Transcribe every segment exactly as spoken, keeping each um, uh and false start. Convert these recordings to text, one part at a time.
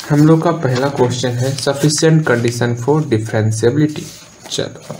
हम लोग का पहला क्वेश्चन है सफिशिएंट कंडीशन फॉर डिफरेंशिएबिलिटी। चलो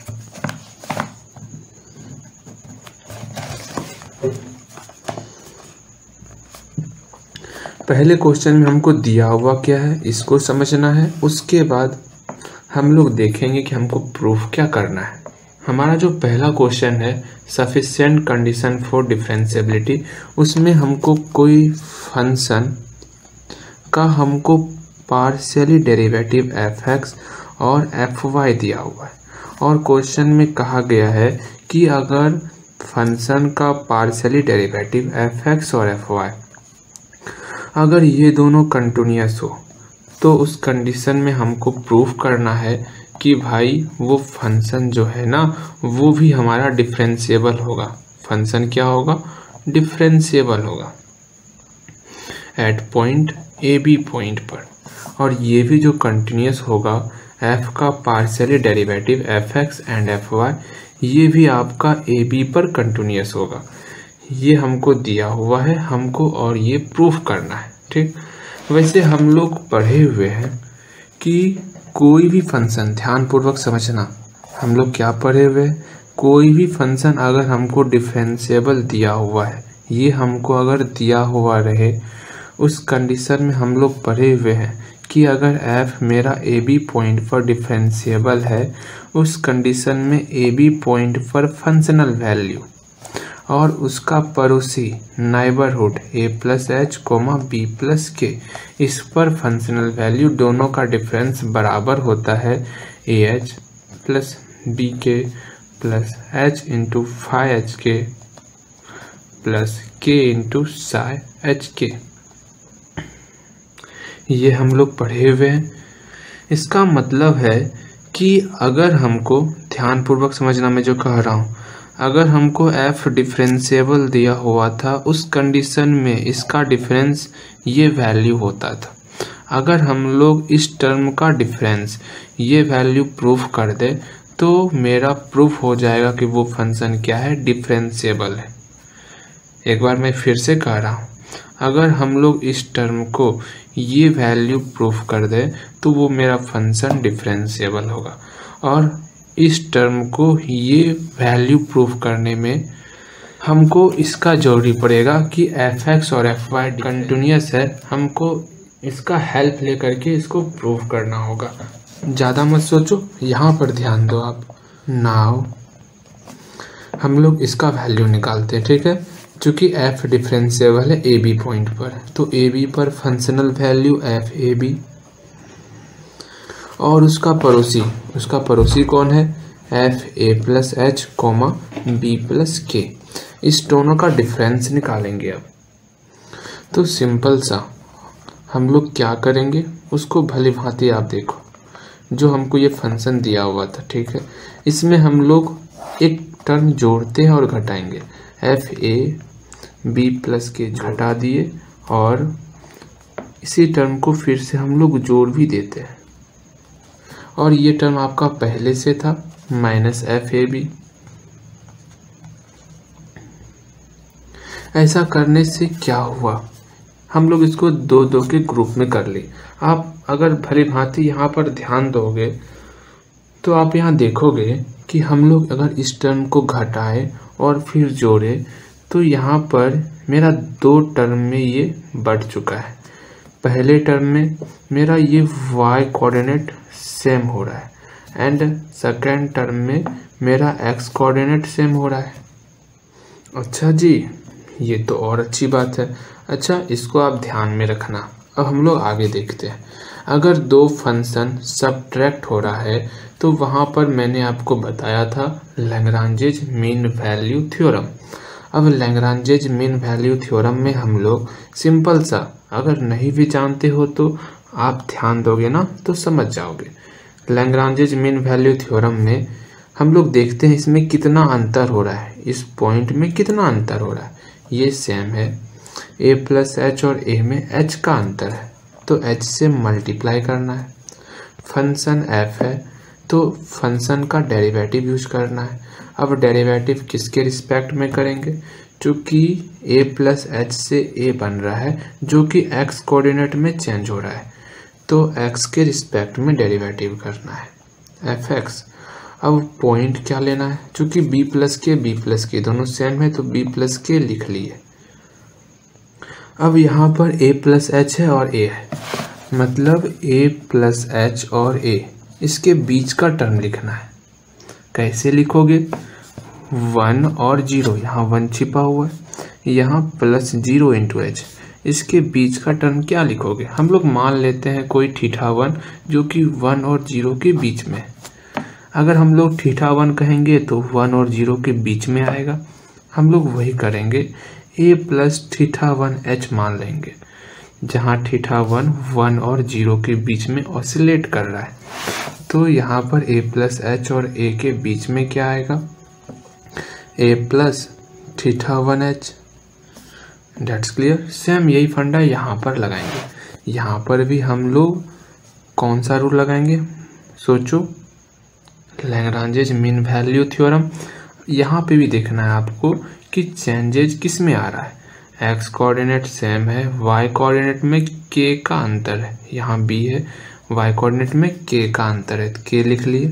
पहले क्वेश्चन में हमको दिया हुआ क्या है इसको समझना है, उसके बाद हम लोग देखेंगे कि हमको प्रूफ क्या करना है। हमारा जो पहला क्वेश्चन है सफिशिएंट कंडीशन फॉर डिफरेंशिएबिलिटी, उसमें हमको कोई फंक्शन का हमको पार्शियली डेरिवेटिव एफ एक्स और एफ वाई दिया हुआ है और क्वेश्चन में कहा गया है कि अगर फंक्शन का पार्शियली डेरिवेटिव एफ एक्स और एफ वाई अगर ये दोनों कंटिन्यूअस हो तो उस कंडीशन में हमको प्रूफ करना है कि भाई वो फंक्शन जो है ना वो भी हमारा डिफरेंशिएबल होगा। फंक्शन क्या होगा? डिफरेंशिएबल होगा at point A B point पर, और ये भी जो कंटिन्यूअस होगा f का partially derivative F X and F Y, ये भी आपका ए बी पर कंटिन्यूअस होगा। ये हमको दिया हुआ है हमको और ये प्रूफ करना है। ठीक, वैसे हम लोग पढ़े हुए हैं कि कोई भी फंक्शन, ध्यानपूर्वक समझना, हम लोग क्या पढ़े हुए हैं, कोई भी फंक्शन अगर हमको डिफरेंशिएबल दिया हुआ है, ये हमको अगर दिया हुआ रहे, उस कंडीशन में हम लोग पढ़े हुए हैं कि अगर f मेरा ए बी पॉइंट पर डिफरेंशिएबल है, उस कंडीशन में ए बी पॉइंट पर फंक्शनल वैल्यू और उसका पड़ोसी neighbourhood A plus H comma B plus K, इस पर फंक्शनल वैल्यू दोनों का डिफरेंस बराबर होता है A H plus B K plus H into phi H K plus K into psi H K. ये हम लोग पढ़े हुए हैं। इसका मतलब है कि अगर हमको, ध्यानपूर्वक समझना मैं जो कह रहा हूँ, अगर हमको f डिफरेंशिएबल दिया हुआ था, उस कंडीशन में इसका डिफरेंस ये वैल्यू होता था। अगर हम लोग इस टर्म का डिफरेंस ये वैल्यू प्रूफ कर दे तो मेरा प्रूफ हो जाएगा कि वो फंक्शन क्या है, डिफरेंशिएबल है। एक बार मैं फिर से कह रहा हूँ, अगर हम लोग इस टर्म को ये वैल्यू प्रूफ कर दे तो वो मेरा फंक्शन डिफरेंशिएबल होगा, और इस टर्म को ये वैल्यू प्रूफ करने में हमको इसका जरूरी पड़ेगा कि एफ एक्स और एफ वाई कंटिन्यूअस है। हमको इसका हेल्प लेकर के इसको प्रूफ करना होगा। ज़्यादा मत सोचो, यहाँ पर ध्यान दो आप। नाउ हम लोग इसका वैल्यू निकालते हैं। ठीक है, चूँकि f डिफरेंशिएबल है ए बी पॉइंट पर, तो ए बी पर functional value F A B और उसका पड़ोसी, उसका पड़ोसी कौन है, F A plus H comma B plus K. इस दोनों का डिफरेंस निकालेंगे अब। तो सिंपल सा हम लोग क्या करेंगे, उसको भली भांति आप देखो। जो हमको ये फंक्शन दिया हुआ था, ठीक है, इसमें हम लोग एक टर्म जोड़ते हैं और घटाएंगे। एफ ए बी प्लस के घटा दिए और इसी टर्म को फिर से हम लोग जोड़ भी देते हैं, और ये टर्म आपका पहले से था माइनस एफ ए बी। ऐसा करने से क्या हुआ, हम लोग इसको दो दो के ग्रुप में कर ली। आप अगर भली भांति यहाँ पर ध्यान दोगे तो आप यहाँ देखोगे कि हम लोग अगर इस टर्म को घटाएं और फिर जोड़े तो यहाँ पर मेरा दो टर्म में ये बढ़ चुका है। पहले टर्म में मेरा ये y कोऑर्डिनेट सेम हो रहा है एंड सेकेंड टर्म में मेरा x कोऑर्डिनेट सेम हो रहा है। अच्छा जी, ये तो और अच्छी बात है। अच्छा, इसको आप ध्यान में रखना। अब हम लोग आगे देखते हैं। अगर दो फंक्शन सब्ट्रैक्ट हो रहा है तो वहाँ पर मैंने आपको बताया था लैग्रांजेज मीन वैल्यू थ्योरम। अब लैग्रांजेज मीन वैल्यू थ्योरम में हम लोग सिंपल सा, अगर नहीं भी जानते हो तो आप ध्यान दोगे ना तो समझ जाओगे। लैग्रांजेज मीन वैल्यू थ्योरम में हम लोग देखते हैं इसमें कितना अंतर हो रहा है, इस पॉइंट में कितना अंतर हो रहा है। ये सेम है, a प्लस एच और a में h का अंतर है तो h से मल्टीप्लाई करना है। फंक्शन f है तो फंक्शन का डेरिवेटिव यूज करना है। अब डेरिवेटिव किसके रिस्पेक्ट में करेंगे, चूँकि a प्लस एच से a बन रहा है जो कि x कोऑर्डिनेट में चेंज हो रहा है, तो x के रिस्पेक्ट में डेरिवेटिव करना है एफ एक्स। अब पॉइंट क्या लेना है, चूंकि b plus K b plus K दोनों सेम है तो b प्लस के लिख लिए। अब यहाँ पर a प्लस एच है और a है, मतलब a प्लस एच और a, इसके बीच का टर्म लिखना है। कैसे लिखोगे, वन और जीरो, यहाँ वन छिपा हुआ है, यहाँ प्लस जीरो इंटू एच, इसके बीच का टर्म क्या लिखोगे। हम लोग मान लेते हैं कोई थीटा वन जो कि वन और जीरो के बीच में। अगर हम लोग थीटा वन कहेंगे तो वन और जीरो के बीच में आएगा, हम लोग वही करेंगे, a plus theta one H मान लेंगे, जहाँ थीटा वन वन और जीरो के बीच में ऑसिलेट कर रहा है। तो यहाँ पर a प्लस एच और a के बीच में क्या आएगा, a plus theta one H. That's clear. Same यही फंडा यहाँ पर लगाएंगे। यहाँ पर भी हम लोग कौन सा रूल लगाएंगे, सोचो, लैग्रांजेज मीन वैल्यू थ्योरम। यहाँ पे भी देखना है आपको कि चेंजेज किस में आ रहा है। एक्स कोऑर्डिनेट सेम है, वाई कोऑर्डिनेट में के का अंतर है, यहाँ बी है, वाई कोऑर्डिनेट में के का अंतर है, के लिख लिए।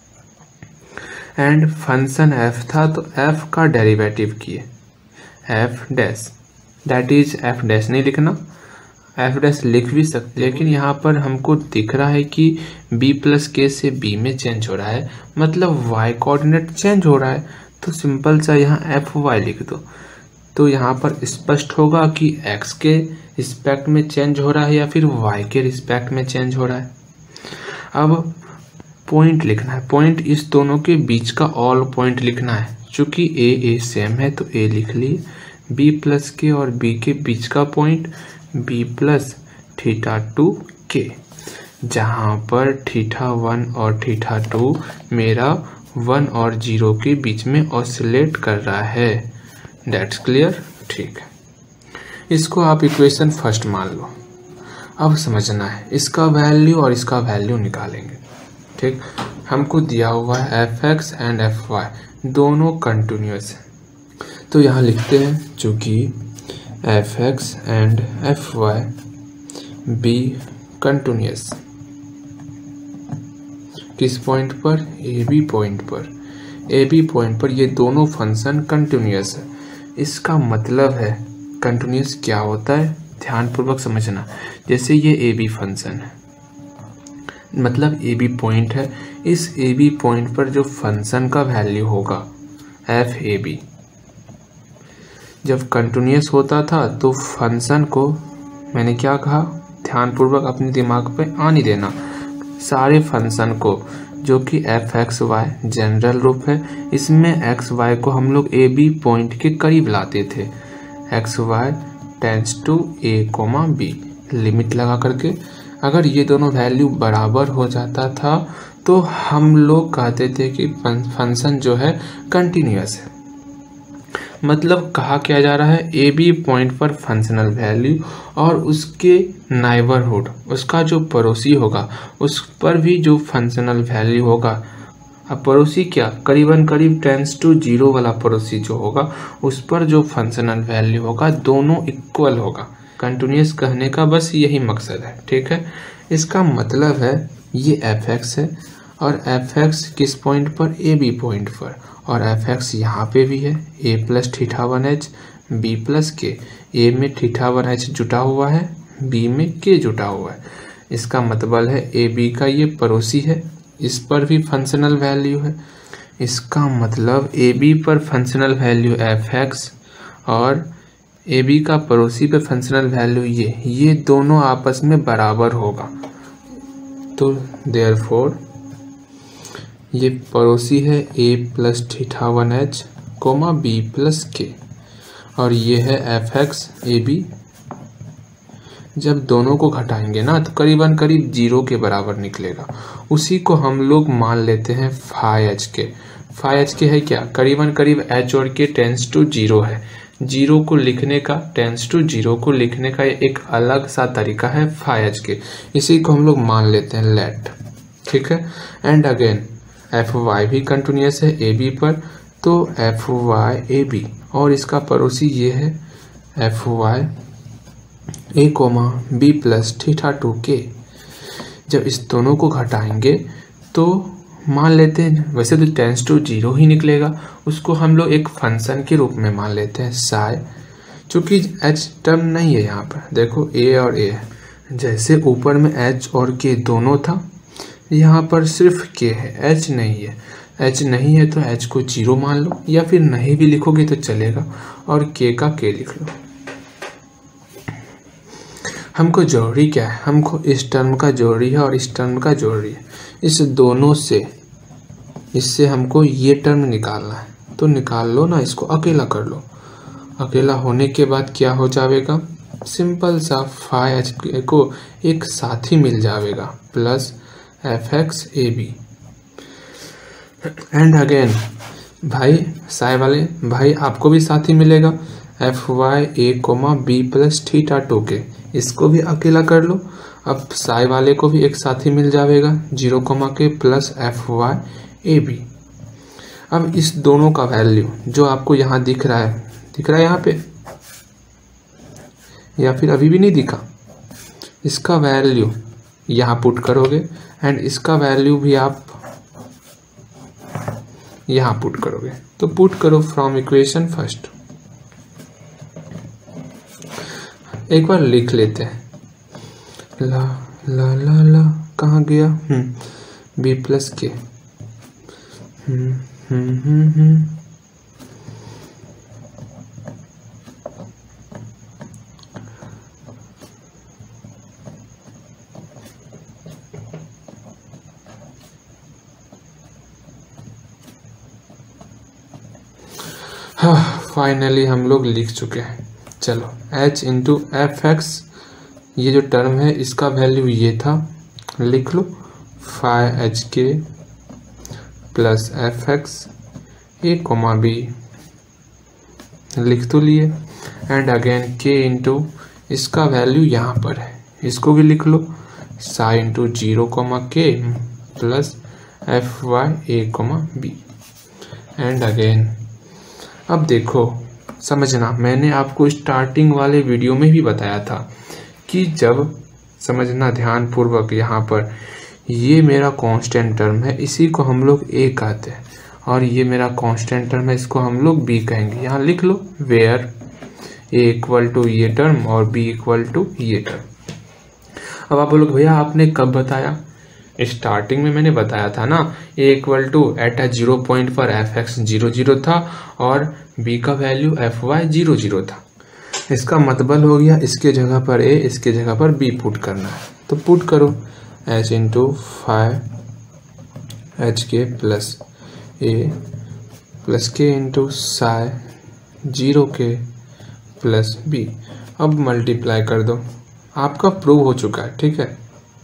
एंड फंक्शन एफ था तो एफ का डेरिवेटिव किए, F dash, that is F dash नहीं लिखना, एफ डैश लिख भी सकते, लेकिन यहाँ पर हमको दिख रहा है कि b प्लस के से b में चेंज हो रहा है, मतलब y कोऑर्डिनेट चेंज हो रहा है, तो सिंपल सा यहाँ एफ वाई लिख दो। तो यहाँ पर स्पष्ट होगा कि x के रिस्पेक्ट में चेंज हो रहा है या फिर y के रिस्पेक्ट में चेंज हो रहा है। अब पॉइंट लिखना है, पॉइंट इस दोनों के बीच का ऑल पॉइंट लिखना है। चूंकि a a सेम है तो a लिख लिए, b प्लस के और b के बीच का point b plus theta two K, जहाँ पर थीटा वन और थीटा टू मेरा वन और जीरो के बीच में ऑसिलेट कर रहा है। That's clear. ठीक है, इसको आप इक्वेशन फर्स्ट मान लो। अब समझना है इसका वैल्यू और इसका वैल्यू निकालेंगे। ठीक, हमको दिया हुआ है F X and F Y दोनों कंटिन्यूअस है, तो यहाँ लिखते हैं चूंकि F X and F Y be continuous, किस पॉइंट पर, ए बी पॉइंट पर, ए बी पॉइंट पर ये दोनों फंक्शन कंटिन्यूअस है। इसका मतलब है कंटिन्यूअस क्या होता है, ध्यानपूर्वक समझना। जैसे ये ए बी फंक्शन है, मतलब ए बी पॉइंट है, इस ए बी पॉइंट पर जो फंक्शन का वैल्यू होगा एफ ए बी, जब कंटिन्यूअस होता था तो फंक्शन को मैंने क्या कहा, ध्यानपूर्वक अपने दिमाग पे आने देना, सारे फंक्शन को जो कि एफ एक्स वाई जनरल रूप है, इसमें एक्स वाई को हम लोग ए बी पॉइंट के करीब लाते थे, X Y tends to A comma B, limit लगा करके। अगर ये दोनों वैल्यू बराबर हो जाता था तो हम लोग कहते थे कि फंक्शन जो है कंटिन्यूअस है। मतलब कहा क्या जा रहा है, ए बी पॉइंट पर फंक्शनल वैल्यू और उसके नाइबरहुड, उसका जो पड़ोसी होगा उस पर भी जो फंक्शनल वैल्यू होगा। अब पड़ोसी क्या, करीबन करीब टेंस टू जीरो वाला पड़ोसी जो होगा उस पर जो फंक्शनल वैल्यू होगा दोनों इक्वल होगा। कंटिन्यूअस कहने का बस यही मकसद है। ठीक है, इसका मतलब है ये एफ एक्स है और एफ एक्स किस पॉइंट पर, ए बी पॉइंट पर, और एफ एक्स यहाँ पे भी है, A plus theta one H B plus K, A में थीटा वन एच जुटा हुआ है, बी में के जुटा हुआ है। इसका मतलब है ए बी का ये पड़ोसी है, इस पर भी फंक्शनल वैल्यू है। इसका मतलब ए बी पर फंक्शनल वैल्यू एफ एक्स और ए बी का पड़ोसी पे फंक्शनल वैल्यू ये ये दोनों आपस में बराबर होगा। तो देयरफॉर ये पड़ोसी है A plus theta one H comma B plus K, और ये है एफ एक्स ए बी। जब दोनों को घटाएंगे ना तो करीबन करीब जीरो के बराबर निकलेगा। उसी को हम लोग मान लेते हैं phi H K. Phi H K है क्या, करीबन करीब एच और के टेंस टू जीरो है। जीरो को लिखने का, टेंस टू जीरो को लिखने का एक अलग सा तरीका है फाई एच के, इसी को हम लोग मान लेते हैं लेट। ठीक है, एंड अगेन एफ वाई भी कंटिन्यूअस है ए बी पर, तो एफ वाई ए बी और इसका पड़ोसी ये है F Y A comma B plus theta two K. जब इस दोनों को घटाएंगे तो मान लेते हैं, वैसे तो टेंस टू जीरो ही निकलेगा, उसको हम लोग एक फंक्शन के रूप में मान लेते हैं साई, चूँकि एच टर्म नहीं है यहाँ पर। देखो ए और ए है, जैसे ऊपर में एच और के दोनों था, यहाँ पर सिर्फ के है, एच नहीं है। एच नहीं है तो एच को जीरो मान लो, या फिर नहीं भी लिखोगे तो चलेगा, और के का के लिख लो। हमको जरूरी क्या है, हमको इस टर्म का जरूरी है और इस टर्म का जरूरी है। इस दोनों से, इससे हमको ये टर्म निकालना है, तो निकाल लो ना, इसको अकेला कर लो। अकेला होने के बाद क्या हो जाएगा, सिंपल सा फाइव एच को एक साथी मिल जाएगा, plus F X A B. And again भाई साई वाले भाई आपको भी साथी मिलेगा, F Y A comma B plus theta two K, इसको भी अकेला कर लो। अब साई वाले को भी एक साथी मिल जाएगा, zero comma K plus F Y A B. अब इस दोनों का वैल्यू जो आपको यहाँ दिख रहा है, दिख रहा है यहाँ पे, या फिर अभी भी नहीं दिखा, इसका वैल्यू यहाँ पुट करोगे, एंड इसका वैल्यू भी आप यहाँ पुट करोगे। तो पुट करो फ्रॉम इक्वेशन फर्स्ट, एक बार लिख लेते हैं, ला ला ला ला कहाँ गया, हम्म बी प्लस के, हम्म हम्म हम्म हम्म हाँ फाइनली हम लोग लिख चुके हैं। चलो h इंटू एफ एक्स, ये जो टर्म है इसका वैल्यू ये था, लिख लो phi H K plus F X A comma B, लिख तो लिए। एंड अगेन k इंटू इसका वैल्यू यहाँ पर है, इसको भी लिख लो, psi into zero comma K plus F Y A comma B. And again अब देखो समझना, मैंने आपको स्टार्टिंग वाले वीडियो में भी बताया था कि जब, समझना ध्यान पूर्वक, यहाँ पर ये मेरा कांस्टेंट टर्म है, इसी को हम लोग ए कहते हैं, और ये मेरा कांस्टेंट टर्म है, इसको हम लोग बी कहेंगे। यहाँ लिख लो वेयर ए इक्वल टू ये टर्म और बी इक्वल टू ये टर्म। अब आप बोलोगे भैया आपने कब बताया, स्टार्टिंग में मैंने बताया था ना, A equal to at a zero point पर एफ एक्स जीरो जीरो था और बी का value F Y zero zero था। इसका मतलब हो गया इसके जगह पर ए, इसके जगह पर बी पुट करना है, तो पुट करो H into five H K plus A plus K into psi zero K plus B. अब मल्टीप्लाई कर दो, आपका प्रूव हो चुका है। ठीक है,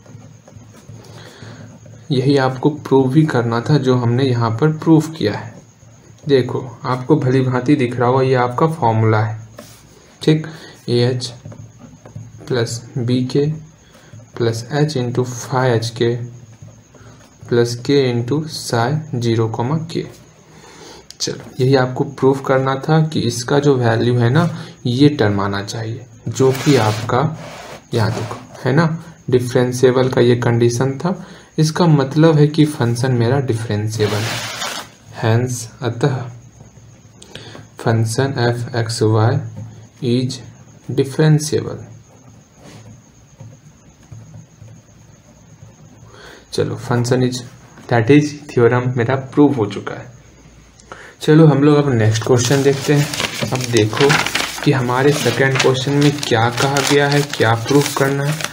यही आपको प्रूव भी करना था जो हमने यहाँ पर प्रूव किया है। देखो आपको भली भांति दिख रहा होगा, ये आपका फॉर्मूला है। ठीक, A H plus B K plus H into five H K plus K into psi zero comma K. चलो यही आपको प्रूव करना था कि इसका जो वैल्यू है ना, ये टर्म आना चाहिए, जो कि आपका यहाँ देखो है ना, डिफरेंशिएबल का ये कंडीशन था। इसका मतलब है कि फंक्शन मेरा डिफरेंशिएबल है, हैंस अतः function F X Y is differentiable. चलो function is, that is theorem मेरा प्रूव हो चुका है। चलो हम लोग अब नेक्स्ट क्वेश्चन देखते हैं। अब देखो कि हमारे सेकंड क्वेश्चन में क्या कहा गया है, क्या प्रूफ करना है।